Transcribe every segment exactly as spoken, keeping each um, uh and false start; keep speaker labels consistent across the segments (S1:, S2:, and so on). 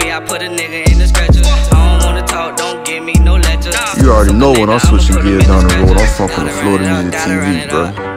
S1: me, I put a nigga in the stretcher. I don't wanna talk, don't give me no lecture.
S2: You already know when I'm switching gears down the road, I'm fucking with Florida Music T V, bro.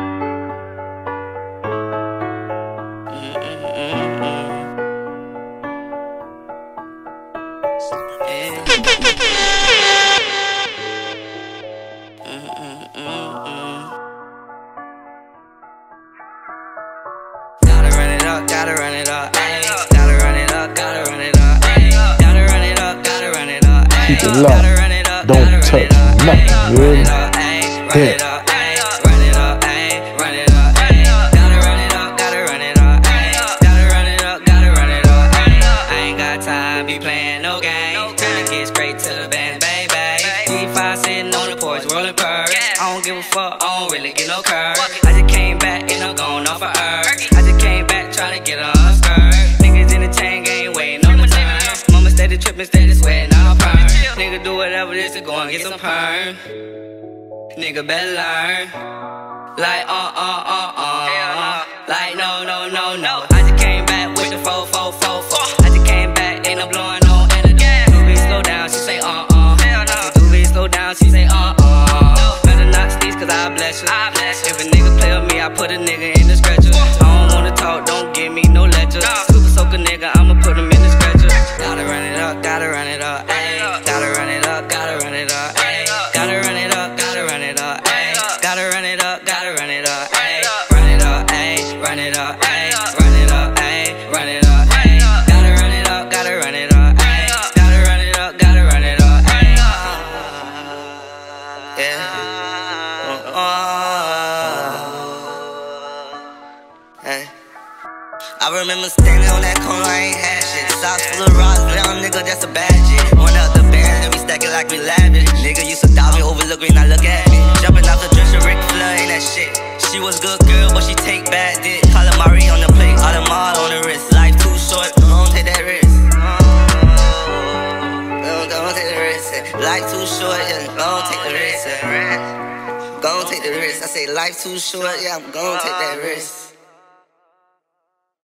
S1: Gotta run it up, gotta run it up, ayy. Gotta run it up, gotta run it up, ayy. Gotta run it up, gotta run it up, ayy.
S2: Keep it locked, don't touch nothing, you hear me? Hit.
S1: Run it up, ayy, run it up, ayy. Gotta run it up, gotta run it up, ayy. Gotta run it up, gotta run it up, ayy. I ain't got time, be playing no games. Tryna get straight to the band, baby. D five sitting on the porch, rolling purrs. I don't give a fuck, I don't really get no curves. I just came back and I'm going off of earth. I just came back tryna get a skirt. Niggas in the chain gang waiting on the turn. Mama steady tripping, steady sweating all perm. Nigga do whatever this to go and get some perm. Nigga better learn. Like uh uh uh uh. Like no no no no. I just came back with the four four four four. I just came back and I'm blowing on antidote. Do be slow down, she say uh uh. Do be slow down, she say uh uh. Better not sneeze cause I bless you. If a nigga play with me, I put a nigga in the stretcher. I don't wanna talk, don't give me no lecture. Super soaker nigga, I'ma put him in the stretcher. Gotta run it up, gotta run it up, ayy. Gotta run it up, gotta run it up, ayy. Gotta run it up, gotta run it up, ayy. Gotta run it up, gotta run it up, ayy. Run it up, ayy. Run it up, ayy. Run it up, ayy. Run it up, ayy. Gotta run it up, gotta run it up, ayy. Gotta run it up, gotta run it up, ayy. Yeah. Hey. I remember standing on that corner, I ain't had shit. Socks full of rocks, little nigga, that's a bad shit. One of the bands, and we stack it like we lavish. Nigga used to doubt me, overlook me, now look at me. Jumping out the dresser, Rick Flair, ain't that shit. She was good girl, but she take bad dick. Calamari on the plate, Audemars on the wrist. Life too short, don't take that risk. Don't, don't take the risk. Life too short, yeah, don't take the risk. Don't take the risk. I say life too short, yeah, I'm gon' take that risk.